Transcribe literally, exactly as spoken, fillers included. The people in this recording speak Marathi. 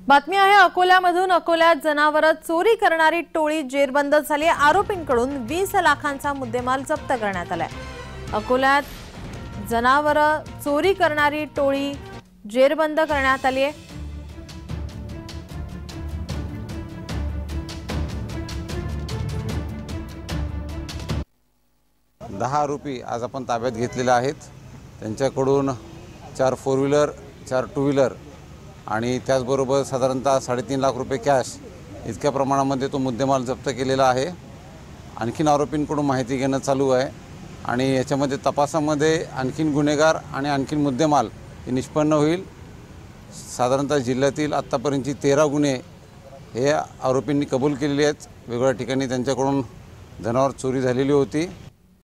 बातमी आहे अकोल्यामधून। अकोल्यात जनावर चोरी करणारी टोळी जेरबंद झाली। आरोपींकडून वीस लाखांचा मुद्देमाल जप्त करण्यात आलाय। अकोल्यात जनावर चोरी करणारी टोळी जेरबंद करण्यात आली आहे। दहा आरोपी आज आपण ताब्यात घेतलेले आहेत। त्यांच्याकडून चार फोर व्हीलर, चार टू व्हीलर आणि त्याचबरोबर साधारणतः साडेतीन लाख रुपये कॅश इतक्या प्रमाणामध्ये तो मुद्देमाल जप्त केलेला आहे। आणखीन आरोपींकडून माहिती घेणं चालू आहे आणि याच्यामध्ये तपासामध्ये आणखीन गुन्हेगार आणि आणखीन मुद्देमाल हे निष्पन्न होईल। साधारणतः जिल्ह्यातील आत्तापर्यंतची तेरा गुन्हे हे आरोपींनी कबूल केलेले आहेत। वेगवेगळ्या ठिकाणी त्यांच्याकडून जनावर चोरी झालेली होती।